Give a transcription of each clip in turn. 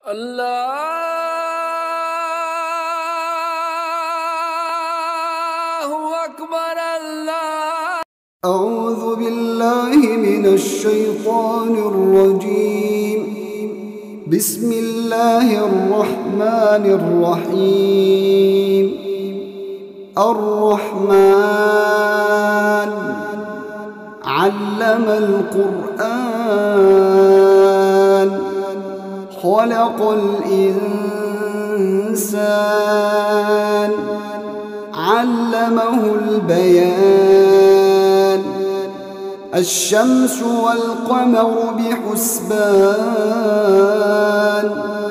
الله أكبر الله. أعوذ بالله من الشيطان الرجيم. بسم الله الرحمن الرحيم. الرحمن علم القرآن خلق الإنسان علمه البيان. الشمس والقمر بحسبان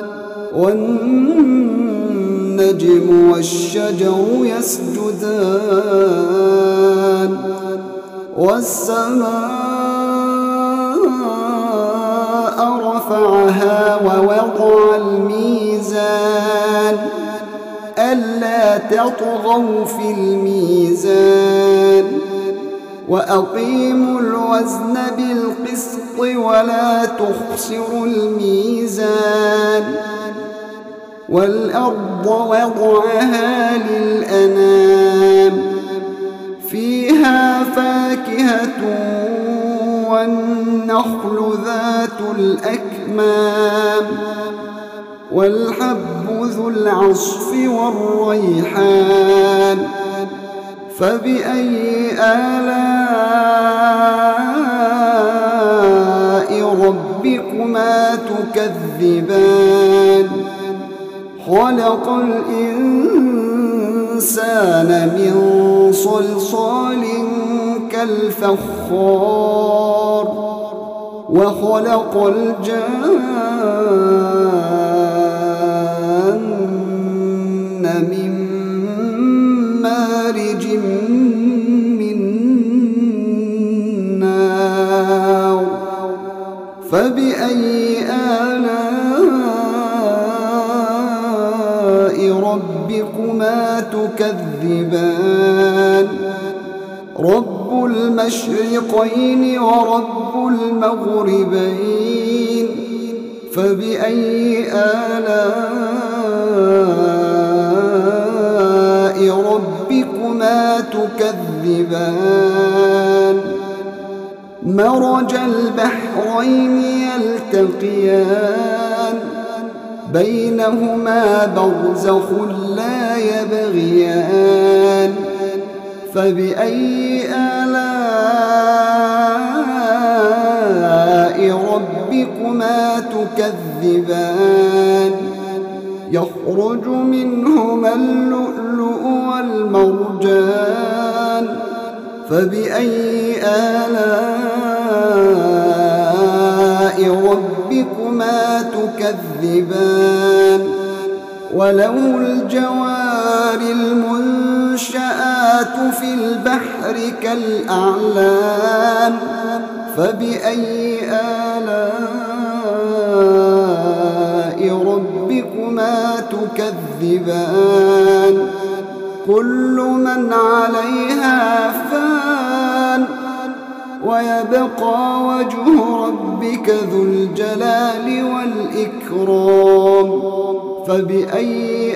والنجم والشجر يسجدان والسماء رفعها ووضع الميزان ألا تطغوا في الميزان وأقيموا الوزن بالقسط ولا تخسروا الميزان. والأرض وضعها للأنام فيها فاكهة والنخل ذات الأكمام والحب ذو العصف والريحان. فبأي آلاء ربكما تكذبان. خلق الإنسان من صلصال كالفخار وخلق الجان من مارج من نار. فبأي آلاء ربكما تكذبان. رب المشرقين ورب المغربين. فبأي آلاء ربكما تكذبان. مرج البحرين يلتقيان بينهما برزخ لا يبغيان. فبأي آلاء ربكما تكذبان. يخرج منهما اللؤلؤ والمرجان. فبأي آلاء ربكما تكذبان. وله الجوار المنشآت في البحر كالأعلام. فبأي آلاء ربكما تكذبان. كل من عليها فان ويبقى وجه ربك ذو الجلال والإكرام. فبأي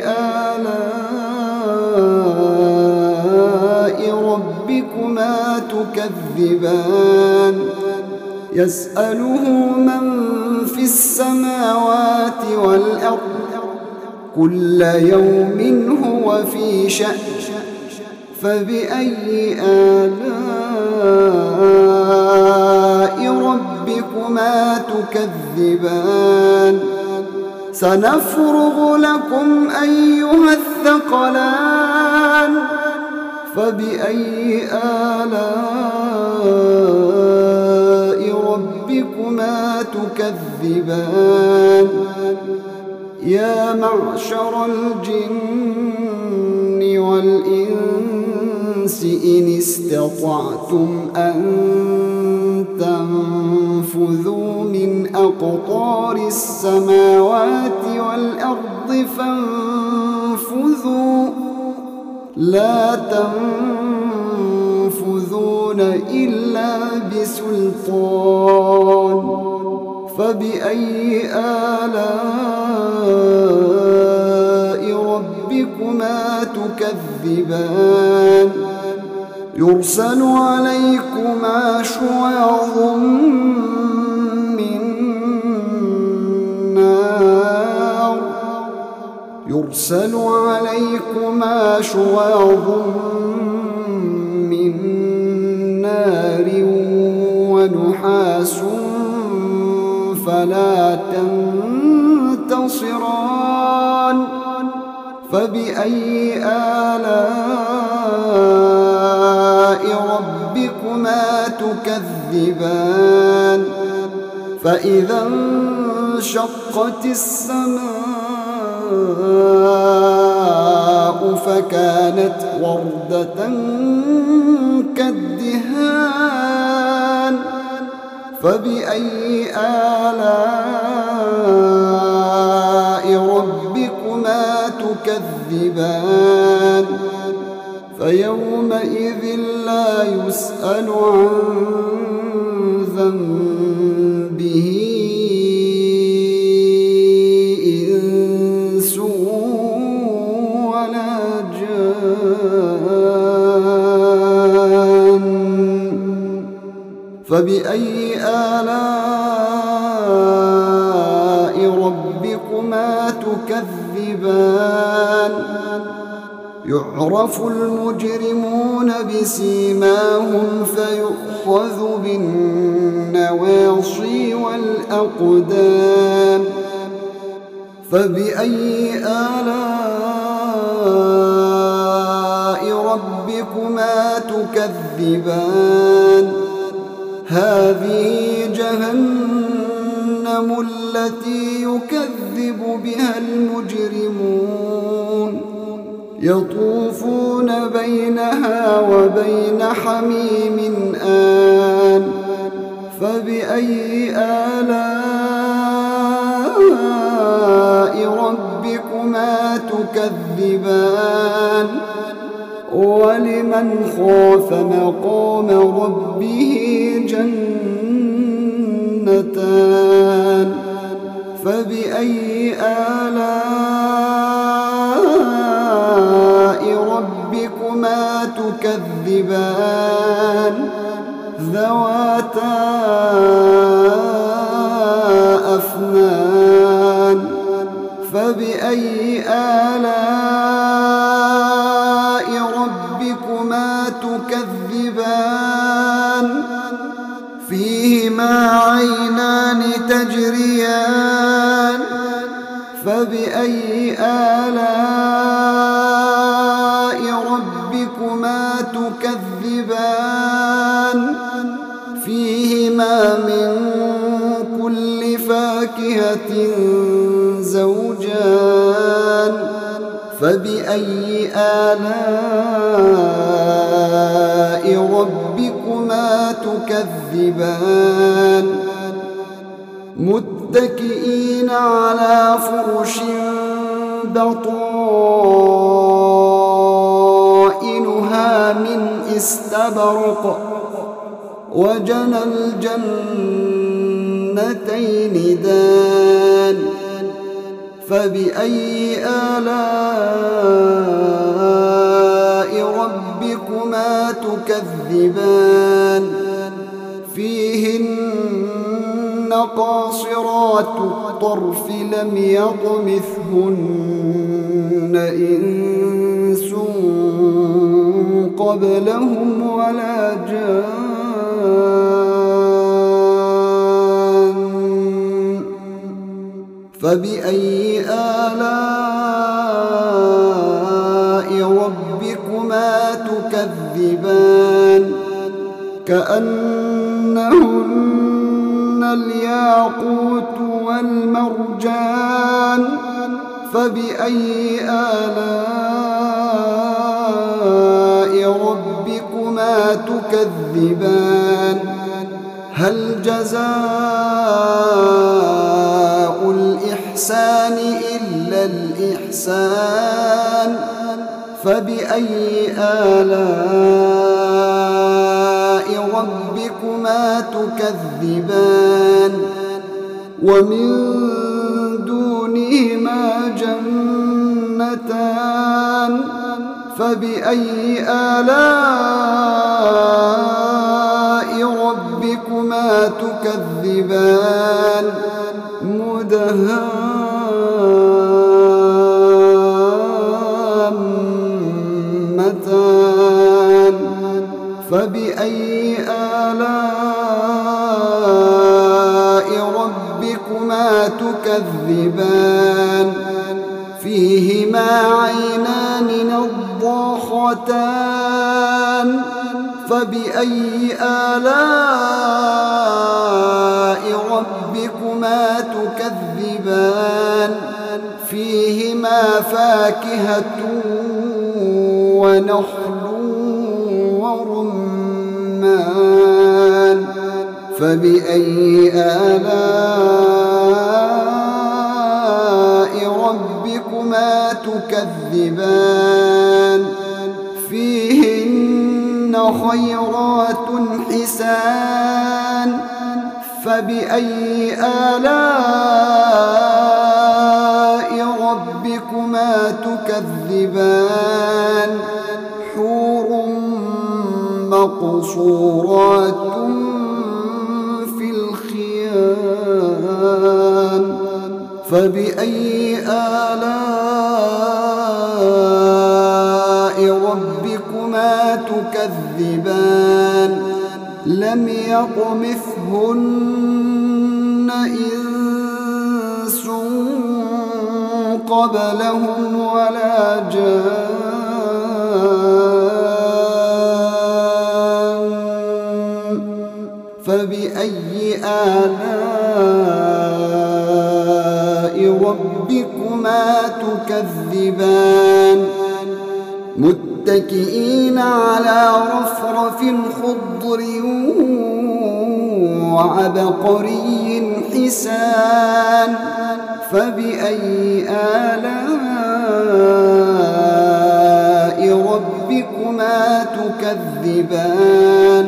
آلاء ربكما تكذبان. يسأله من في السماوات والأرض كل يوم هو في شأن. فبأي آلاء ربكما تكذبان. سنفرغ لكم أيها الثقلان. فبأي آلاء ربكما تكذبان. يا معشر الجن والإنس إن استطعتم أن تنفذوا من أقطار السماوات والأرض فانفذوا لا تنفذون إلا بسلطان. فبأي آلاء تكذبان يرسل عليكما شواظ من نار ونحاس فلا تنتصران فبأي آلاء ربكما تكذبان فإذا انشقت السماء فكانت وردة كالدهان فبأي آلاء ربكما تكذبان فيومئذ لا يسأل عن ذنبه إنس ولا جان فبأي آلاء ربكما تكذبان يعرف المجرمون بسيماهم فيؤخذ بالنواصي والأقدام فبأي آلاء ربكما تكذبان هذه جهنم التي يكذب بها المجرمون يطوفون بينها وبين حميم آن فبأي آلاء ربكما تكذبان ولمن خاف مقام ربه جنتان فبأي آلاء ربكما تكذبان ذواتا أفنان فبأي آلاء ربكما تكذبان فيهما عينان تجريان فبأي آلاء ربكما تكذبان فيهما من كل فاكهة زوجان فبأي آلاء ربكما تكذبان متكئين على فرش بطائنها من استبرق وجنى الجنتين دان فبأي آلاء ربكما تكذبان فيهن قاصرات الطرف لم يطمثهن إنس قبلهم ولا جان فبأي آلاء ربكما تكذبان كأنهن الياقوت والمرجان فبأي آلاء ربكما تكذبان هل جزاء الإحسان إلا الإحسان فبأي آلاء ربكما تكذبان ومن دونهما جنتان فبأي آلاء ربكما تكذبان مدهامتان فبأي آلاء ربكما تكذبان فيهما عينان نضاختان فبأي آلاء ربكما تكذبان فيهما فاكهة ونخل ورمان فبأي آلاء ربكما تكذبان فيهن خيرات حسان فبأي آلاء ربكما تكذبان حور مقصورات في الخيام فبأي آلاء ربكما تكذبان لم يطمثهن إنس قبلهم ولا جان فبأي آلاء ربكما تكذبان متكئين على رفرف خضر وعبقري حسان فبأي آلاء ربكما تكذبان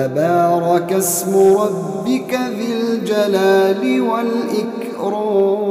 تبارك اسم ربك ذي الجلال والإكرام